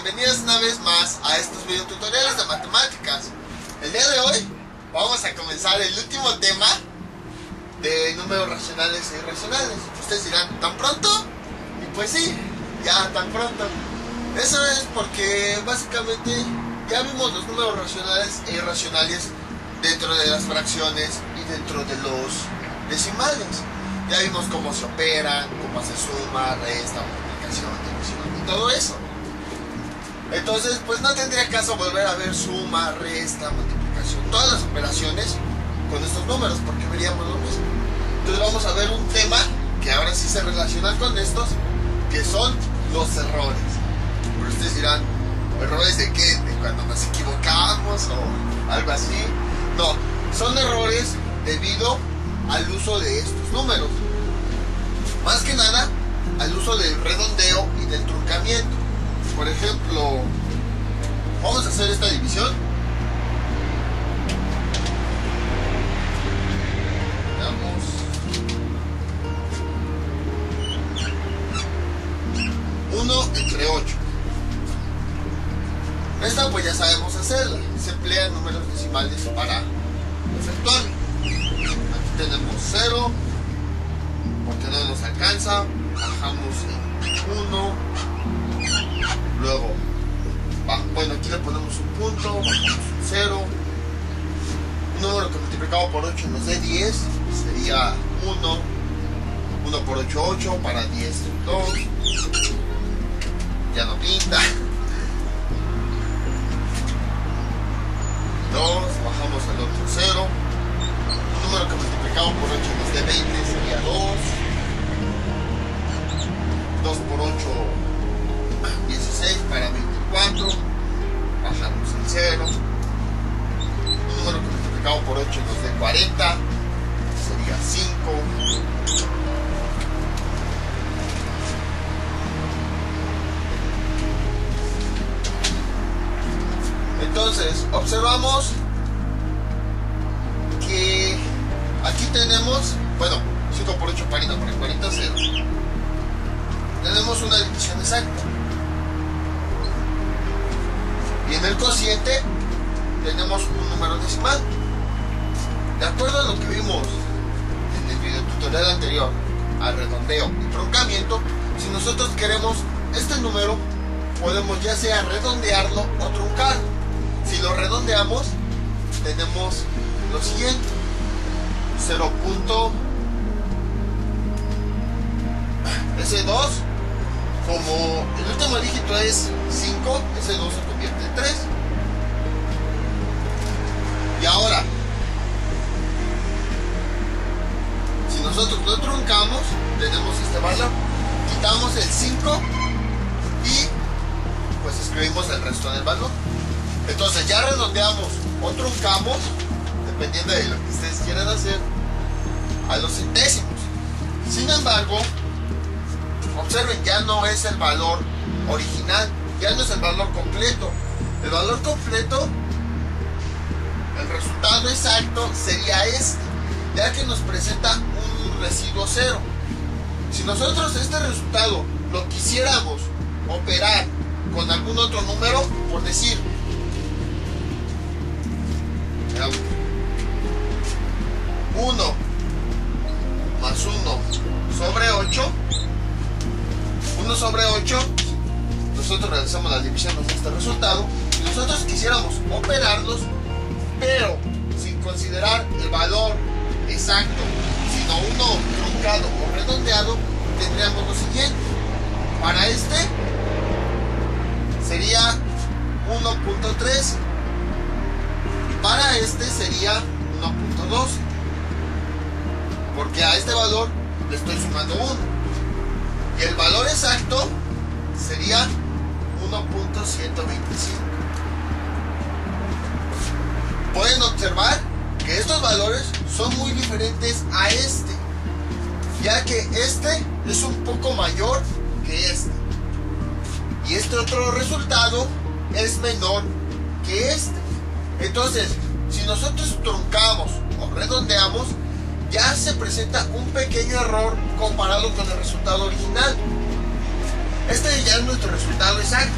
bienvenidos una vez más a estos videotutoriales de matemáticas. El día de hoy vamos a comenzar el último tema de números racionales e irracionales. Ustedes dirán, ¿tan pronto? Y pues sí, ya tan pronto. Eso es porque básicamente ya vimos los números racionales e irracionales dentro de las fracciones y dentro de los decimales. Ya vimos cómo se operan, cómo se suma, resta, multiplicación, división y todo eso. Entonces, pues no tendría caso volver a ver suma, resta, multiplicación, todas las operaciones con estos números, porque veríamos lo mismo. Entonces vamos a ver un tema que ahora sí se relaciona con estos, que son los errores. Pero ustedes dirán, ¿errores de qué? ¿De cuando nos equivocamos o algo así? No, son errores debido al uso de estos números. Más que nada, al uso del redondeo y del truncamiento. Por ejemplo, vamos a hacer esta división. Veamos. 1 entre 8. Esta pues ya sabemos hacerla. Se emplean números decimales para efectuarla. Aquí tenemos 0. Porque no nos alcanza. Bajamos en 1. Luego, bueno, aquí le ponemos un punto, bajamos un 0. Un número que multiplicado por 8 nos dé 10, sería 1. 1 por 8, 8, para 10, 2. Ya no pinta. 2, bajamos al otro 0. Un número que multiplicado por 8 nos dé 20, sería 2. 2 por 8, 16 para 24, bajamos el 0. Un número que multiplicado por 8 nos dé 40, sería 5. Entonces, observamos que aquí tenemos, bueno, 5 por 8 40, porque 40 es 0. Tenemos una división exacta. Y en el cociente tenemos un número decimal. De acuerdo a lo que vimos en el video tutorial anterior, al redondeo y truncamiento, si nosotros queremos este número, podemos ya sea redondearlo o truncar. Si lo redondeamos, tenemos lo siguiente: 0. Ese 2, como el último dígito es 5, ese 2 se convierte en 3. Y ahora, si nosotros lo truncamos, tenemos este valor. Quitamos el 5 y pues escribimos el resto del valor. Entonces ya redondeamos o truncamos, dependiendo de lo que ustedes quieran hacer, a los centésimos. Sin embargo, observen, ya no es el valor original, ya no es el valor completo. El valor completo, el resultado exacto sería este, ya que nos presenta un residuo 0. Si nosotros este resultado lo quisiéramos operar con algún otro número, por decir, 1 más 1 sobre 8, 1 sobre 8, nosotros realizamos la división de este resultado. Si nosotros quisiéramos operarlos, pero sin considerar el valor exacto, sino uno truncado o redondeado, tendríamos lo siguiente. Para este sería 1.3 y para este sería 1.2, porque a este valor le estoy sumando 1. Y el valor exacto sería 1.125. Pueden observar que estos valores son muy diferentes a este, ya que este es un poco mayor que este. Y este otro resultado es menor que este. Entonces, si nosotros truncamos o redondeamos, ya se presenta un pequeño error comparado con el resultado original. Este ya es nuestro resultado exacto.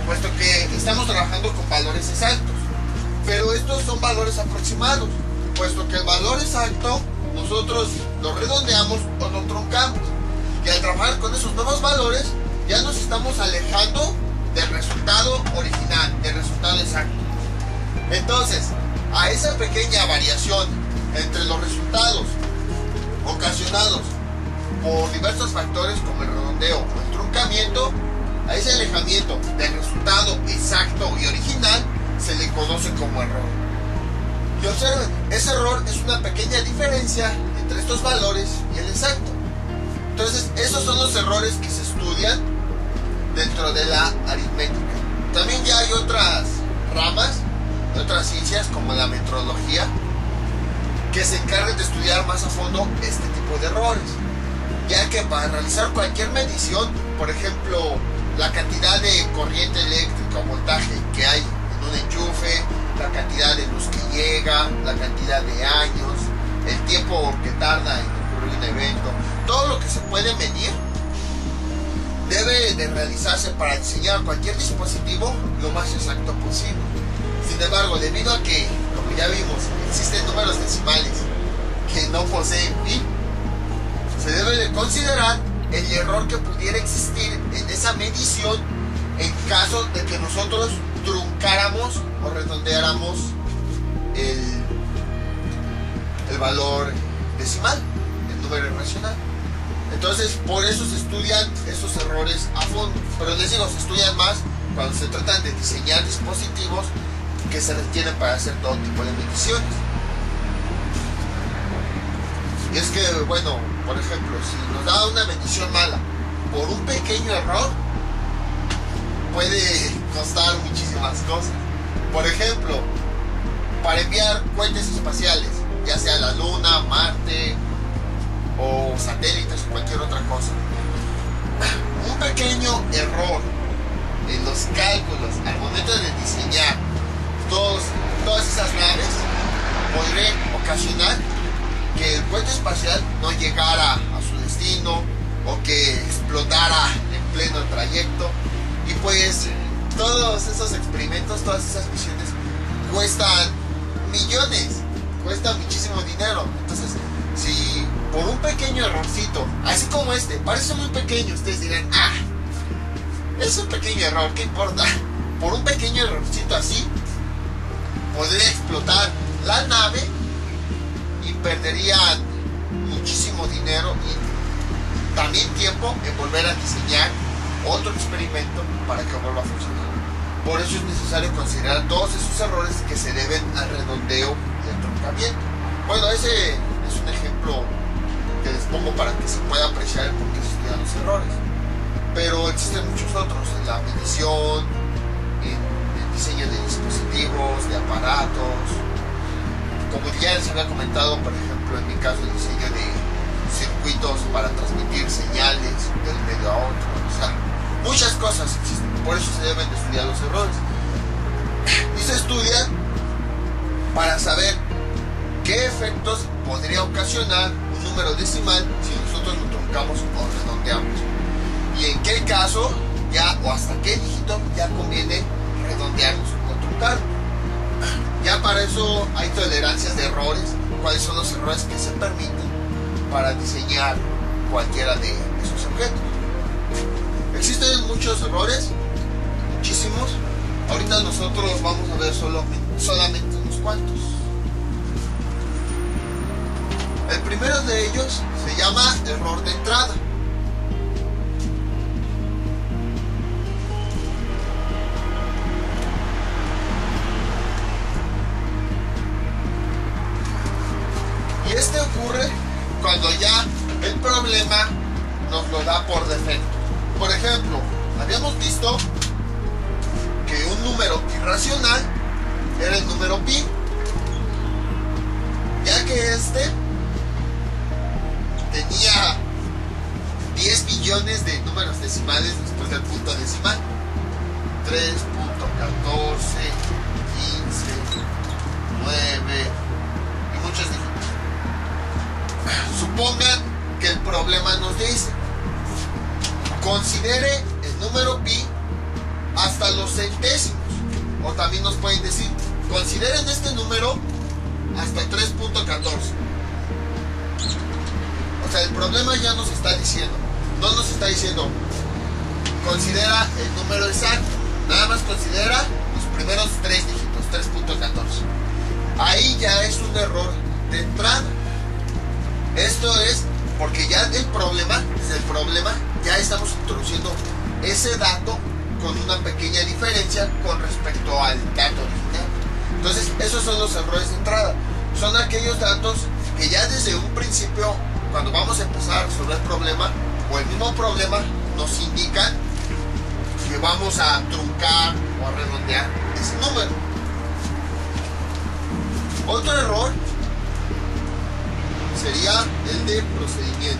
puesto que estamos trabajando con valores exactos. Pero estos son valores aproximados, puesto que el valor exacto nosotros lo redondeamos o lo truncamos. Y al trabajar con esos nuevos valores, ya nos estamos alejando del resultado original, del resultado exacto. Entonces, a esa pequeña variación entre los resultados ocasionados por diversos factores como el redondeo o el truncamiento, a ese alejamiento del resultado exacto y original se le conoce como error. Y observen, ese error es una pequeña diferencia entre estos valores y el exacto. Entonces, esos son los errores que se estudian dentro de la aritmética. También ya hay otras ramas, otras ciencias como la metrología, que se encargan de estudiar más a fondo este tipo de errores, ya que para realizar cualquier medición, por ejemplo, la cantidad de corriente eléctrica o voltaje que hay en un enchufe, la cantidad de luz que llega, la cantidad de años, el tiempo que tarda en ocurrir un evento, todo lo que se puede medir debe de realizarse para diseñar cualquier dispositivo lo más exacto posible. Sin embargo, debido a que, como ya vimos, existen números decimales que no poseen pi, se debe de considerar el error que pudiera existir en esa medición en caso de que nosotros truncáramos o redondeáramos el valor decimal, el número irracional. Entonces, por eso se estudian esos errores a fondo. Pero les digo, se estudian más cuando se tratan de diseñar dispositivos que se requieren para hacer todo tipo de mediciones. Y es que, bueno, por ejemplo, si nos da una medición mala por un pequeño error, puede costar muchísimas cosas. Por ejemplo, para enviar cohetes espaciales, ya sea a la Luna, Marte o satélites o cualquier otra cosa, un pequeño error en los cálculos al momento de diseñar todas esas naves podría ocasionar que el cohete espacial no llegara a su destino o que explotara en pleno trayecto. Y pues todos esos experimentos, todas esas misiones cuestan millones, cuestan muchísimo dinero. Entonces, si por un pequeño errorcito, así como este, parece muy pequeño, ustedes dirán, es un pequeño error, ¿qué importa? Por un pequeño errorcito así, podría explotar la nave y perderían muchísimo dinero y también tiempo en volver a diseñar otro experimento para que vuelva a funcionar. Por eso es necesario considerar todos esos errores que se deben al redondeo y al truncamiento. Bueno, ese es un ejemplo que les pongo para que se pueda apreciar por qué se estudian los errores. Pero existen muchos otros, en la medición, en el diseño de dispositivos, de aparatos. Como ya les había comentado, por ejemplo, en mi caso, el diseño de circuitos para transmitir señales de un medio a otro. O sea, muchas cosas existen, por eso se deben de estudiar los errores. Y se estudian para saber qué efectos podría ocasionar un número decimal si nosotros lo truncamos o redondeamos. Y en qué caso, ya o hasta qué dígito ya conviene redondearlos o truncarlos. Ya para eso hay tolerancias de errores, cuáles son los errores que se permiten para diseñar cualquiera de esos objetos. Existen muchos errores, muchísimos. Ahorita nosotros vamos a ver solamente unos cuantos. El primero de ellos se llama error de entrada. Y este ocurre cuando ya el problema nos lo da por defecto. Por ejemplo, habíamos visto que un número irracional era el número pi, ya que este tenía 10 billones de números decimales después del punto decimal. 3.14, 15, 9 y muchos dígitos. Supongan que el problema nos dice: considere el número pi hasta los centésimos. O también nos pueden decir, consideren este número hasta 3.14. O sea, el problema ya nos está diciendo, no nos está diciendo considera el número exacto, nada más considera los primeros 3 dígitos, 3.14. Ahí ya es un error de entrada. Esto es porque ya desde el problema ya estamos introduciendo ese dato con una pequeña diferencia con respecto al dato original. Entonces esos son los errores de entrada, son aquellos datos que ya desde un principio, cuando vamos a empezar a resolver el problema o el mismo problema, nos indican que vamos a truncar o a redondear ese número. Otro error sería el de procedimiento.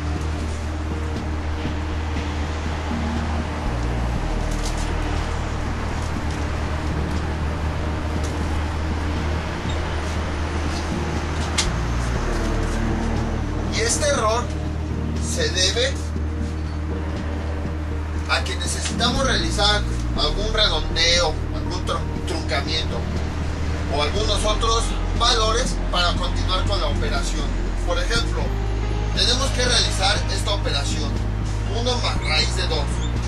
Y este error se debe a que necesitamos realizar algún redondeo, algún truncamiento o algunos otros valores para continuar con la operación. Por ejemplo, tenemos que realizar esta operación, 1 más raíz de 2.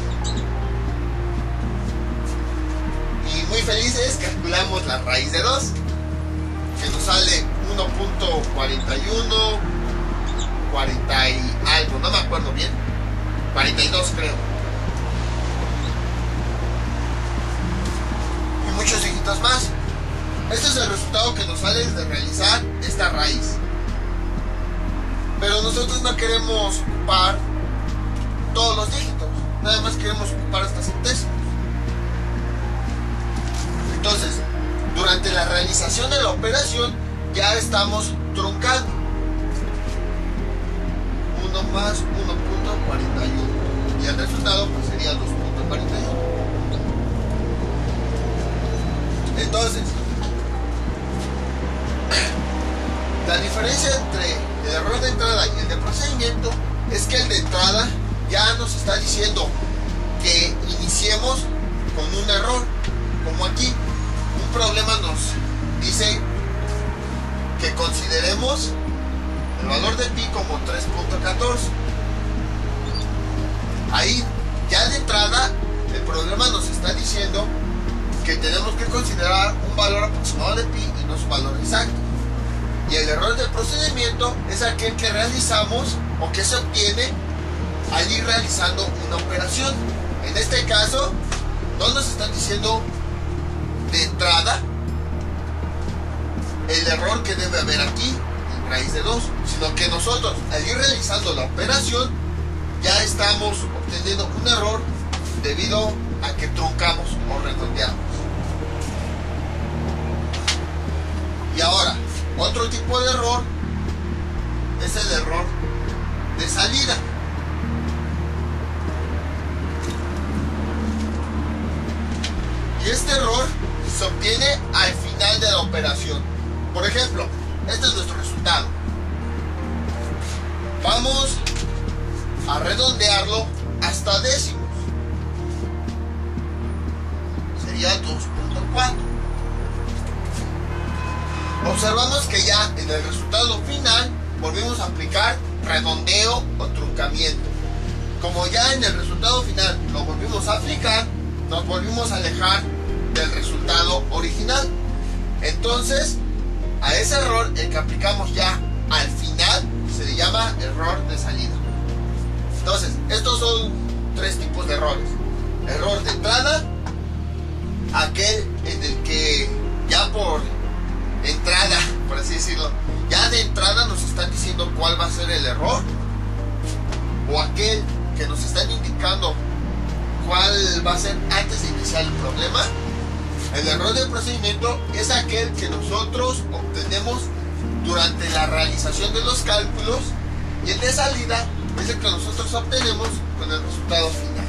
Y muy felices calculamos la raíz de 2, que nos sale 1.41, 40 y algo, no me acuerdo bien, 42 creo. Y muchos dígitos más. Este es el resultado que nos sale de realizar esta raíz. Pero nosotros no queremos ocupar todos los dígitos, nada más queremos ocupar hasta centésimos. Entonces, durante la realización de la operación ya estamos truncando. 1 más 1.41 y el resultado pues sería 2.41. Entonces, la diferencia entre el error de entrada y el de procedimiento es que el de entrada ya nos está diciendo que iniciemos con un error, como aquí un problema nos dice que consideremos el valor de pi como 3.14. Ahí ya de entrada el problema nos está diciendo que tenemos que considerar un valor aproximado de pi y no su valor exacto. Y el error del procedimiento es aquel que realizamos o que se obtiene al ir realizando una operación. En este caso, no nos están diciendo de entrada el error que debe haber aquí en raíz de 2, sino que nosotros al ir realizando la operación ya estamos obteniendo un error debido a que truncamos o redondeamos. Y ahora, otro tipo de error es el error de salida. Y este error se obtiene al final de la operación. Por ejemplo, este es nuestro resultado. Vamos a redondearlo hasta décimos. Sería 2.4. Observamos que ya en el resultado final volvimos a aplicar redondeo o truncamiento. Como ya en el resultado final lo volvimos a aplicar, nos volvimos a alejar del resultado original. Entonces, a ese error, el que aplicamos ya al final, se le llama error de salida. Entonces, estos son 3 tipos de errores. Error de entrada, aquel en el que ya por entrada, por así decirlo, ya de entrada nos están diciendo cuál va a ser el error, o aquel que nos están indicando cuál va a ser antes de iniciar el problema. El error del procedimiento es aquel que nosotros obtenemos durante la realización de los cálculos, y el de salida es el que nosotros obtenemos con el resultado final.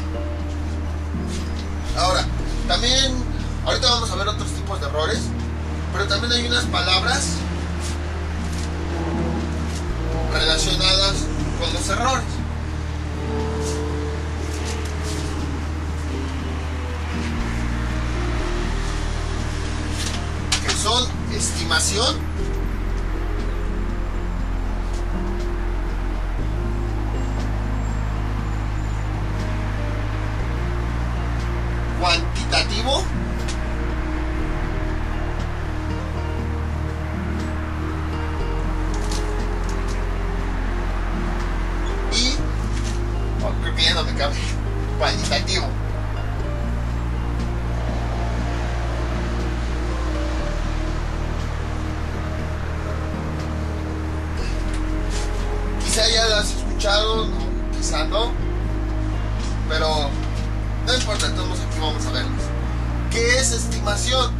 Ahora, también ahorita vamos a ver otros tipos de errores, pero también hay unas palabras relacionadas con los errores. estimación cuantitativo y creo que ya no me cabe, cualitativo. Quizá ya lo has escuchado, no, quizá no, pero no importa, entonces aquí vamos a verlos. ¿Qué es estimación?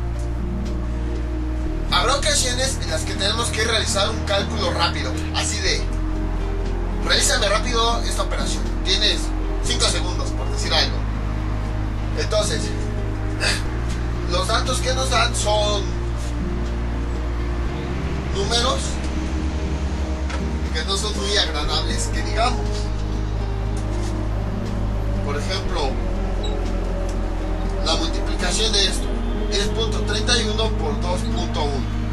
Habrá ocasiones en las que tenemos que realizar un cálculo rápido, así de, realízame rápido esta operación, tienes 5 segundos por decir algo. Entonces, los datos que nos dan son números que no son muy agradables, que digamos. Por ejemplo, la multiplicación de esto, 10.31 por 2.1.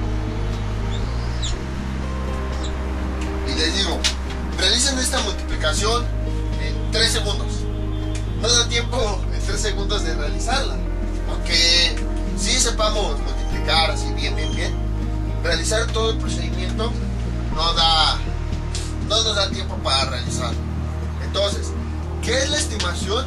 Y les digo, realicen esta multiplicación en 3 segundos. No da tiempo en 3 segundos de realizarla. Aunque sí sepamos multiplicar así bien, realizar todo el procedimiento no nos da tiempo para realizarlo. Entonces, ¿qué es la estimación?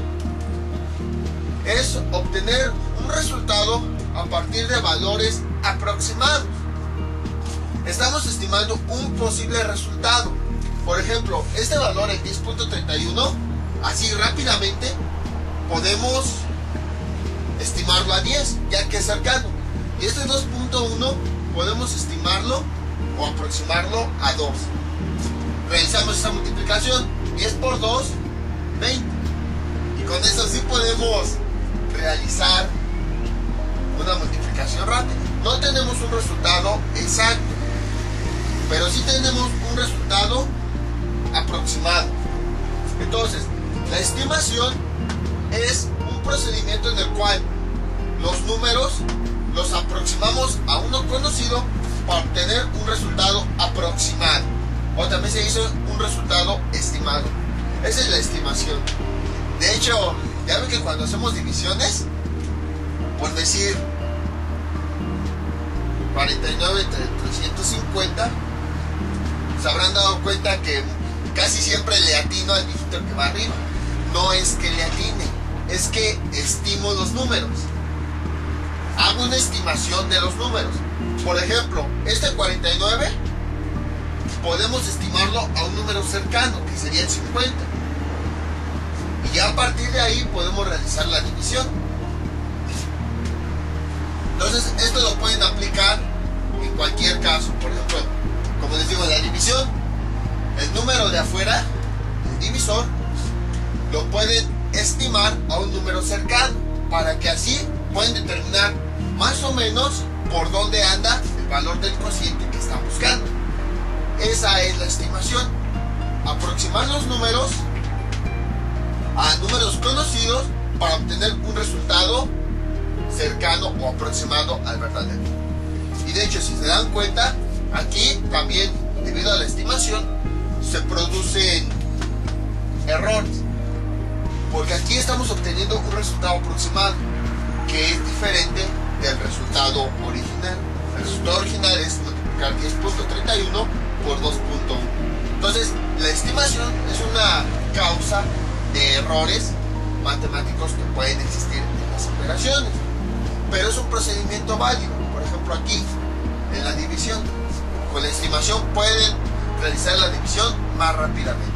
Es obtener un resultado a partir de valores aproximados. Estamos estimando un posible resultado. Por ejemplo, este valor es 10.31. Así rápidamente podemos estimarlo a 10, ya que es cercano. Y este 2.1 podemos estimarlo o aproximarlo a 2. Realizamos esta multiplicación, 10 por 2, 20. Y con eso sí podemos realizar una multiplicación rápida. No tenemos un resultado exacto, pero sí tenemos un resultado aproximado. Entonces, la estimación es un procedimiento en el cual los números los aproximamos a uno conocido para obtener un resultado aproximado, o también se dice un resultado estimado. Esa es la estimación. De hecho, ya ven que cuando hacemos divisiones, por decir 49 entre 350, se habrán dado cuenta que casi siempre le atino al dígito que va arriba. No es que le atine, es que estimo los números. Hago una estimación de los números. Por ejemplo, este 49 podemos estimarlo a un número cercano, que sería el 50. Y ya a partir de ahí podemos realizar la división. Entonces, esto lo pueden aplicar en cualquier caso. Por ejemplo, como les digo, en la división, el número de afuera, el divisor, lo pueden estimar a un número cercano, para que así pueden determinar más o menos por dónde anda el valor del cociente que están buscando. Esa es la estimación. Aproximar los números a números conocidos para obtener un resultado cercano o aproximado al verdadero. Y de hecho, si se dan cuenta, aquí también, debido a la estimación, se producen errores, porque aquí estamos obteniendo un resultado aproximado que es diferente del resultado original. El resultado original es multiplicar 10.31 por 2.1. Entonces, la estimación es una causa de errores matemáticos que pueden existir en las operaciones, pero es un procedimiento válido. Por ejemplo, aquí en la división, con la estimación pueden realizar la división más rápidamente.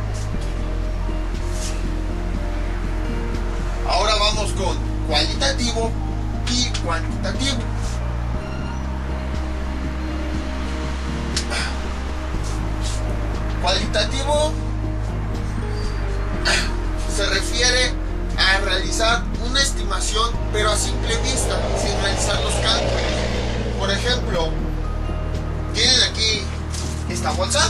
Ahora vamos con cualitativo y cuantitativo. Cualitativo se refiere a realizar una estimación, pero a simple vista, sin realizar los cálculos. Por ejemplo, tienen aquí esta bolsa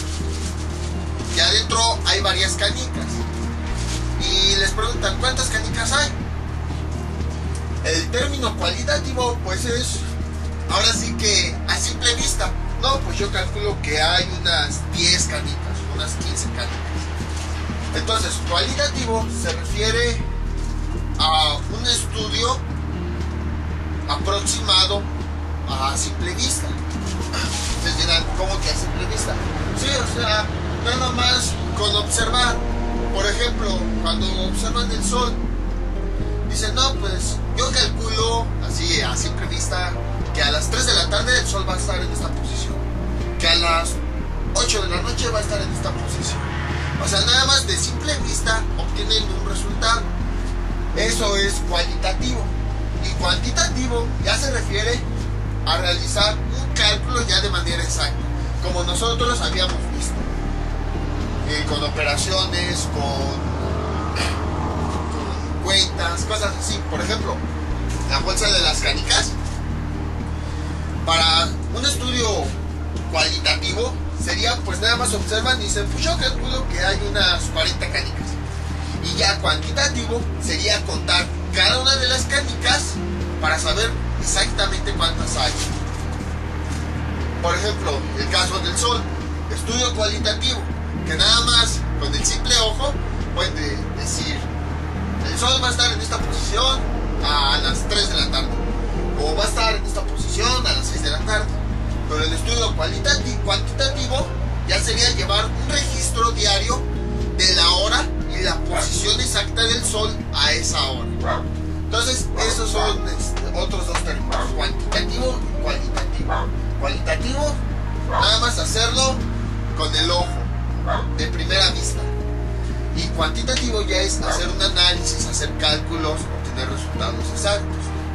y adentro hay varias canicas y les preguntan cuántas canicas hay. El término cualitativo pues es ahora sí que a simple vista, no, pues yo calculo que hay unas 10 canicas, unas 15 canicas. Entonces, cualitativo se refiere a un estudio aproximado a simple vista. Ustedes dirán, ¿cómo que a simple vista? Sí, o sea, nada más con observar. Por ejemplo, cuando observan el sol, dicen, no, pues yo calculo así a simple vista que a las 3 de la tarde el sol va a estar en esta posición, que a las 8 de la noche va a estar en esta posición. O sea, nada más de simple vista obtienen un resultado. Eso es cualitativo. Y cuantitativo ya se refiere a realizar un cálculo ya de manera exacta, como nosotros habíamos visto, con operaciones, con cuentas, cosas así. Por ejemplo, la bolsa de las canicas. Para un estudio cualitativo sería, pues nada más observan y dicen, pues yo calculo que hay unas 40 canicas. Y ya cuantitativo sería contar cada una de las canicas para saber exactamente cuántas hay. Por ejemplo, el caso del sol, estudio cualitativo, que nada más con el simple ojo puede decir, el sol va a estar en esta posición a las 3 de la tarde, o va a estar en esta posición a las 6 de la tarde. Pero el estudio cuantitativo ya sería llevar un registro diario de la hora y la posición exacta del sol a esa hora. Entonces, esos son otros dos términos, cuantitativo y cualitativo. Cualitativo, nada más hacerlo con el ojo, de primera vista. Y cuantitativo ya es hacer un análisis, hacer cálculos, obtener resultados exactos.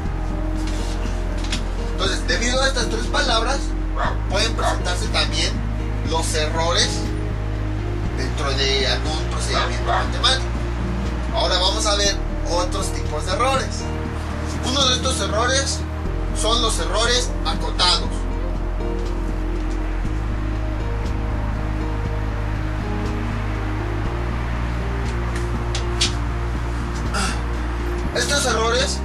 Entonces, debido a estas tres palabras, pueden presentarse también los errores dentro de algún procedimiento matemático. Ahora vamos a ver otros tipos de errores. Uno de estos errores son los errores acotados. Estos errores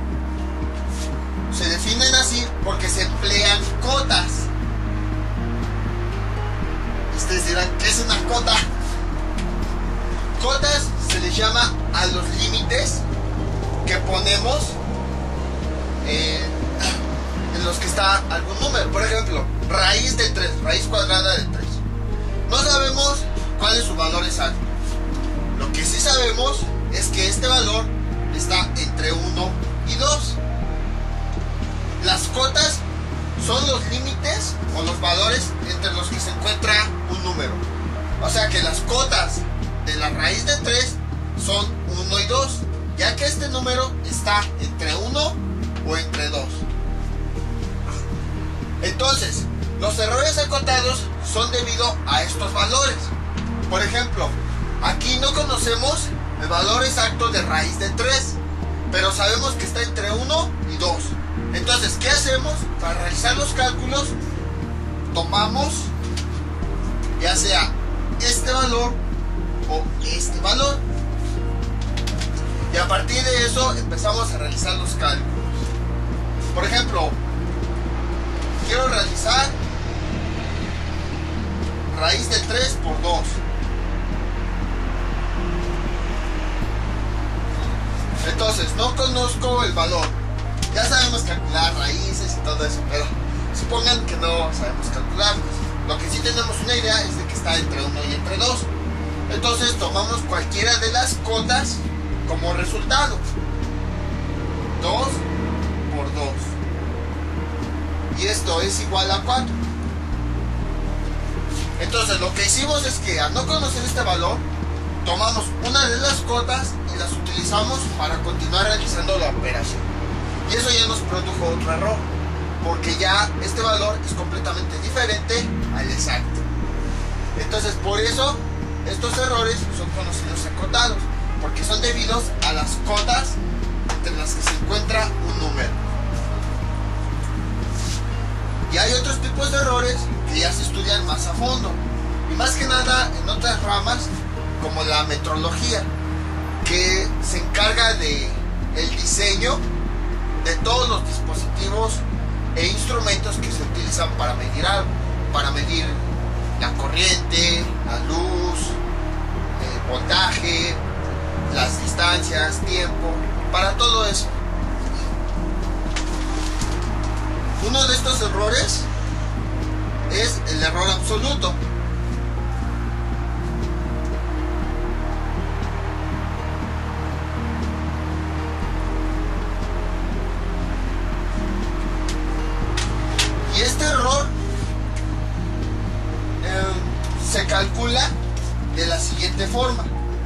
se definen así porque se emplean cotas. Ustedes dirán, ¿qué es una cota? Cotas se les llama a los límites que ponemos en los que está algún número. Por ejemplo, raíz de 3, raíz cuadrada de 3. No sabemos cuál es su valor exacto. Lo que sí sabemos es que este valor está entre 1 y 2. Las cotas son los límites o los valores entre los que se encuentra un número. O sea que las cotas de la raíz de 3 son 1 y 2, ya que este número está entre 1 o entre 2. Entonces, los errores acotados son debido a estos valores. Por ejemplo, aquí no conocemos el valor exacto de raíz de 3, pero sabemos que está entre 1 y 2. Entonces, ¿qué hacemos? Para realizar los cálculos, tomamos ya sea este valor o este valor, y a partir de eso empezamos a realizar los cálculos. Por ejemplo, quiero realizar raíz de 3 por 2. Entonces, no conozco el valor. Ya sabemos calcular raíces y todo eso, pero supongan que no sabemos calcularlos. Lo que sí tenemos una idea es de que está entre 1 y entre 2. Entonces tomamos cualquiera de las cotas como resultado. 2 por 2. Y esto es igual a 4. Entonces lo que hicimos es que al no conocer este valor, tomamos una de las cotas y las utilizamos para continuar realizando la operación. Y eso ya nos produjo otro error, porque ya este valor es completamente diferente al exacto. Entonces por eso estos errores son conocidos acotados, porque son debidos a las cotas entre las que se encuentra un número. Y hay otros tipos de errores que ya se estudian más a fondo, y más que nada en otras ramas como la metrología, que se encarga de el diseño de todos los dispositivos e instrumentos que se utilizan para medir algo, para medir la corriente, la luz, el voltaje, las distancias, tiempo, para todo eso. Uno de estos errores es el error absoluto. Y este error se calcula de la siguiente forma.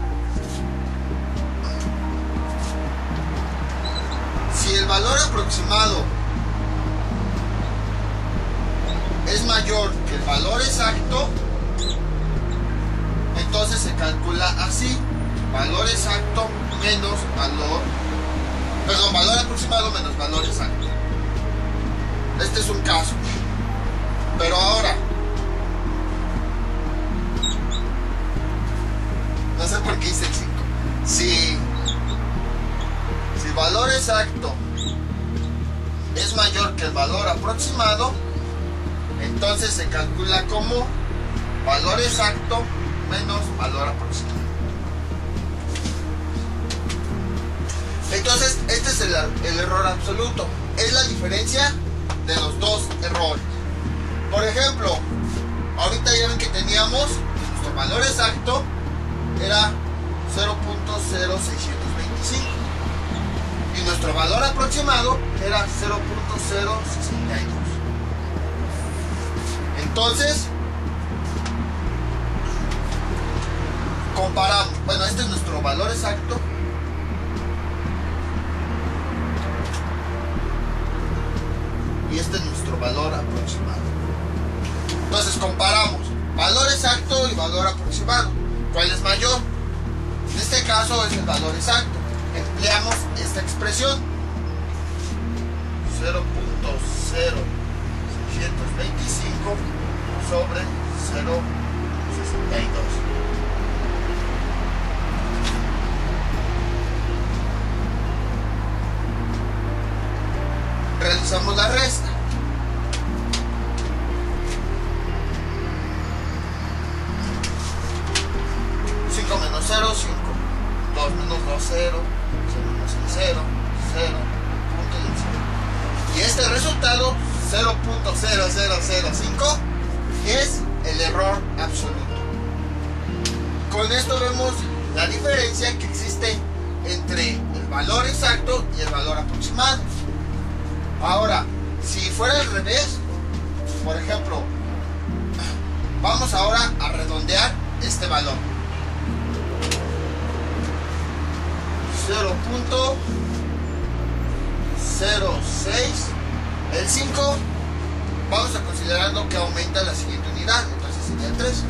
Si el valor aproximado es mayor que el valor exacto, entonces se calcula así: valor exacto menos valor, perdón, valor aproximado menos valor exacto. Este es un caso. Pero ahora, no sé por qué hice el 5. Si el valor exacto es mayor que el valor aproximado, entonces se calcula como valor exacto menos valor aproximado. Entonces, este es el error absoluto. Es la diferencia de los dos errores. Por ejemplo, ahorita ya ven que teníamos que nuestro valor exacto era 0.0625 y nuestro valor aproximado era 0.062. Entonces, comparamos. Bueno, este es nuestro valor exacto. Y este es nuestro valor aproximado. Entonces comparamos valor exacto y valor aproximado. ¿Cuál es mayor? En este caso es el valor exacto. Empleamos esta expresión: 0.0625 sobre 0.62. Realizamos la resta. 5 menos 0, 5. 2 menos 2, 0. 0 menos 0, 0. Punto del 0. Y este resultado, 0.0005, es el error absoluto. Con esto vemos la diferencia que existe entre el valor exacto y el valor aproximado. Ahora, si fuera al revés, por ejemplo, vamos ahora a redondear este valor: 0.06. El 5 vamos a considerando que aumenta la siguiente unidad, entonces sería el 3.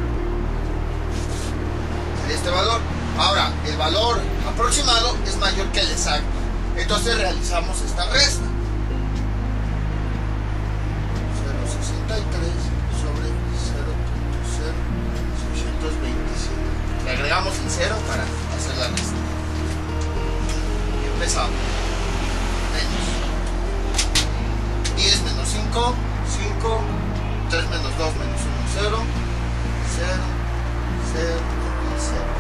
Sería este valor. Ahora, el valor aproximado es mayor que el exacto, entonces realizamos esta resta: 0.63 sobre 0.0625. Le agregamos el 0 para hacer la resta. Y empezamos. Menos 10 menos 5, 5. 3 menos 2 menos 1, 0. 0, 0 y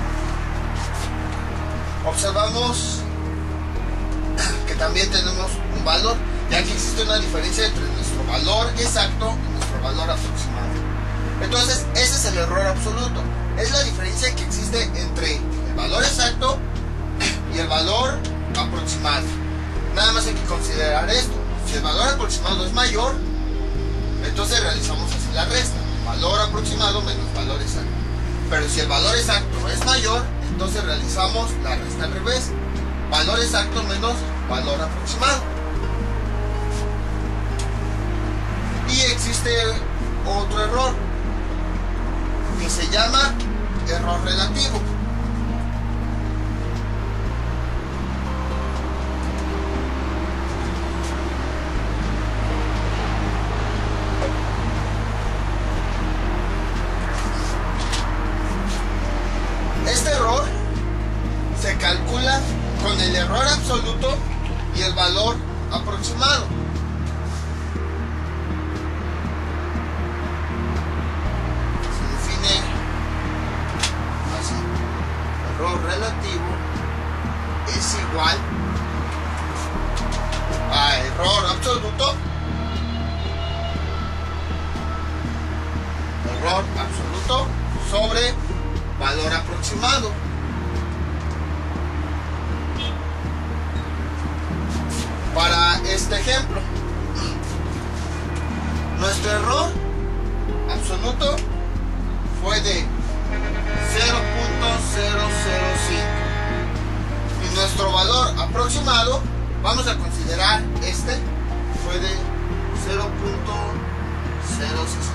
0. Observamos que también tenemos un valor, ya que existe una diferencia entre nuestro valor exacto y nuestro valor aproximado. Entonces, ese es el error absoluto. Es la diferencia que existe entre el valor exacto y el valor aproximado. Nada más hay que considerar esto: si el valor aproximado es mayor, entonces realizamos así la resta: valor aproximado menos valor exacto. Pero si el valor exacto es mayor, entonces realizamos la resta al revés: valor exacto menos valor aproximado. Y existe otro error que se llama error relativo. Este error se calcula con el error absoluto y el valor aproximado. error absoluto sobre valor aproximado. Para este ejemplo, nuestro error absoluto fue de 0.005 y nuestro valor aproximado, vamos a considerar este, fue de 0.062.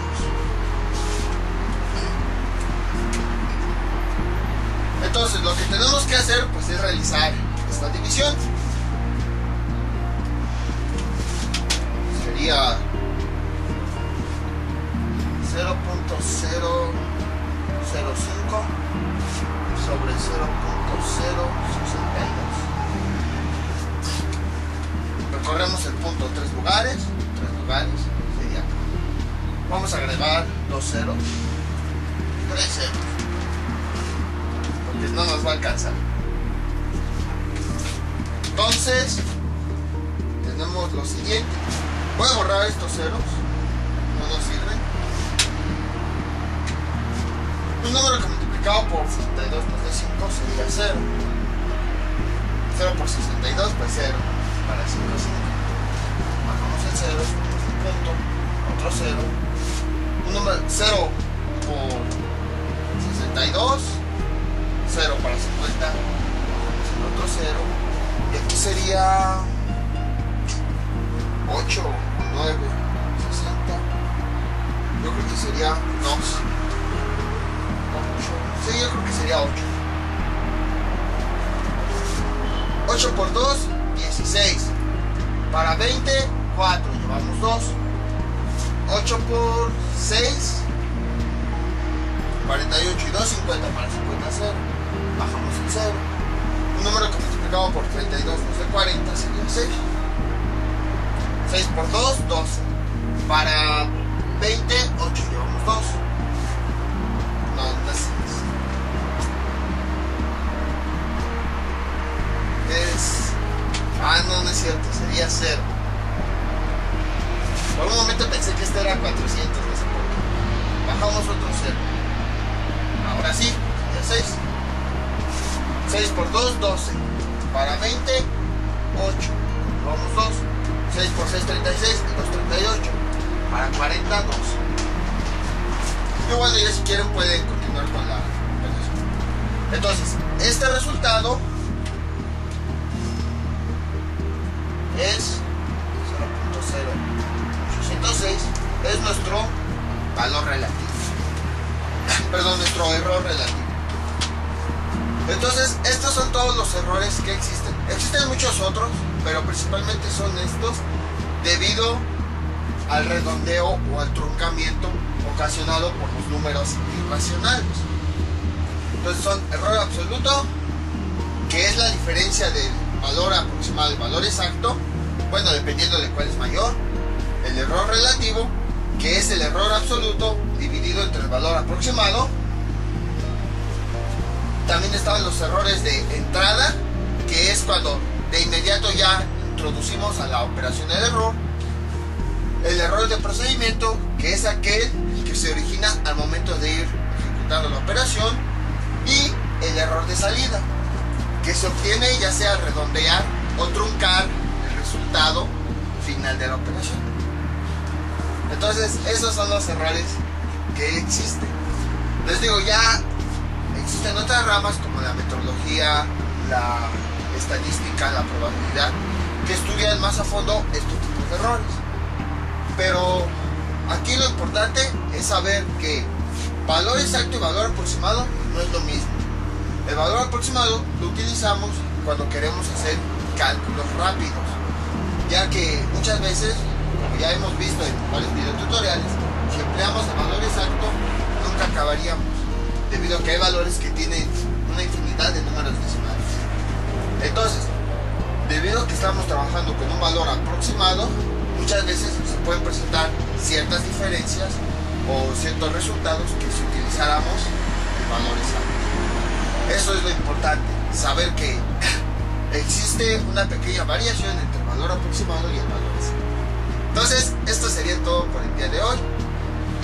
Entonces lo que tenemos que hacer pues es realizar esta división. Sería 0.005 sobre 0.062. Recorremos el punto 3 lugares sería acá. Vamos a agregar 2 ceros, 3 ceros, porque no nos va a alcanzar. Entonces tenemos lo siguiente. Voy a borrar estos ceros, no nos sirven. Un número que multiplicado por 62 más de 5 sería 0. 0 por 62 pues 0. Para 5, 5. Bajamos el 0, subimos un punto, otro 0. Un número 0 por 62, 0 para 50, bajamos el otro 0. Y aquí sería 8, 9, 60. Yo creo que sería 2. 8. Sí, yo creo que sería 8. 8 por 2, 16. Para 20, 4. Llevamos 2. 8 por 6, 48 y 2, 50. Para 50, 0. Bajamos el 0. Un número que multiplicado por 32 más de 40 sería 6. 6 por 2, 12. Para 20, 8. Llevamos 2. No es 6. No es cierto. Sería 0. Por un momento pensé que este era 400. No sé por qué. Bajamos otro 0. Ahora sí. Sería 6. 6 por 2, 12. Para 20, 8. Llevamos 2. 6 por 6, 36, y 2, 38. Para 40, 2. Y bueno, ya si quieren pueden continuar con la operación. Entonces, este resultado es 0.0806, es nuestro valor relativo. Perdón, nuestro error relativo. Entonces, estos son todos los errores que existen. Existen muchos otros, pero principalmente son estos debido al redondeo o al truncamiento ocasionado por los números irracionales. Entonces son error absoluto, que es la diferencia del valor aproximado y valor exacto, bueno, dependiendo de cuál es mayor. El error relativo, que es el error absoluto dividido entre el valor aproximado. También estaban los errores de entrada, que es cuando de inmediato ya introducimos a la operación el error. El error de procedimiento, que es aquel que se origina al momento de ir ejecutando la operación. Y el error de salida, que se obtiene ya sea redondear o truncar el resultado final de la operación. Entonces, esos son los errores que existen. Les digo, ya existen otras ramas como la metodología, la estadística, la probabilidad, que estudian más a fondo estos tipos de errores. Pero aquí lo importante es saber que valor exacto y valor aproximado no es lo mismo. El valor aproximado lo utilizamos cuando queremos hacer cálculos rápidos, ya que muchas veces, como ya hemos visto en varios videotutoriales, si empleamos el valor exacto nunca acabaríamos, debido a que hay valores que tienen una infinidad de números decimales. Entonces, debido a que estamos trabajando con un valor aproximado, muchas veces se pueden presentar ciertas diferencias o ciertos resultados que si utilizáramos el valor exacto. Eso es lo importante, saber que existe una pequeña variación entre el valor aproximado y el valor exacto. Entonces, esto sería todo por el día de hoy. Y con esto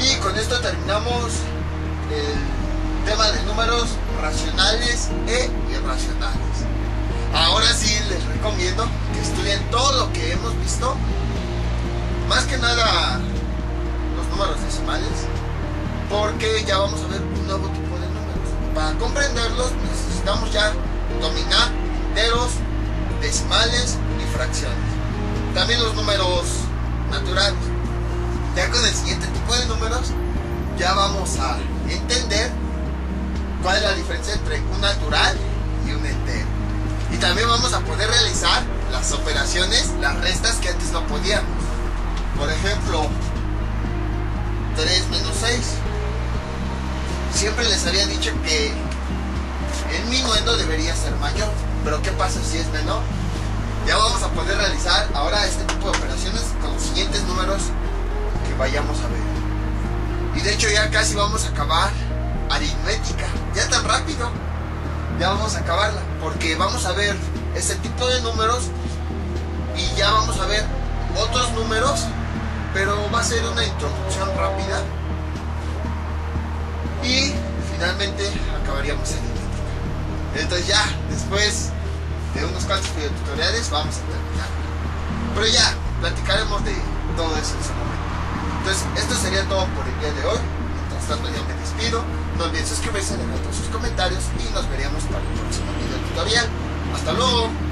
esto terminamos el tema de números racionales e irracionales. Ahora sí les recomiendo que estudien todo lo que hemos visto, más que nada los números decimales, porque ya vamos a ver un nuevo tipo de números. Para comprenderlos necesitamos ya dominar enteros, decimales y fracciones. También los números naturales. Ya con el siguiente tipo de números ya vamos a entender cuál es la diferencia entre un natural y un entero. Y también vamos a poder realizar las operaciones, las restas que antes no podíamos. Por ejemplo, 3 menos 6. Siempre les había dicho que el minuendo debería ser mayor, pero ¿qué pasa si es menor? Ya vamos a poder realizar ahora este tipo de operaciones con los siguientes números que vayamos a ver. Y de hecho ya casi vamos a acabar aritmética, ya tan rápido. Ya vamos a acabarla, porque vamos a ver ese tipo de números y ya vamos a ver otros números, pero va a ser una introducción rápida y finalmente acabaríamos aritmética. Entonces ya, después de unos cuantos videotutoriales vamos a terminar, pero ya platicaremos de todo eso en su momento. Entonces esto sería todo por el día de hoy. Mientras tanto yo me despido. No olviden suscribirse, dejar todos sus comentarios y nos veremos para el próximo video tutorial. ¡Hasta luego!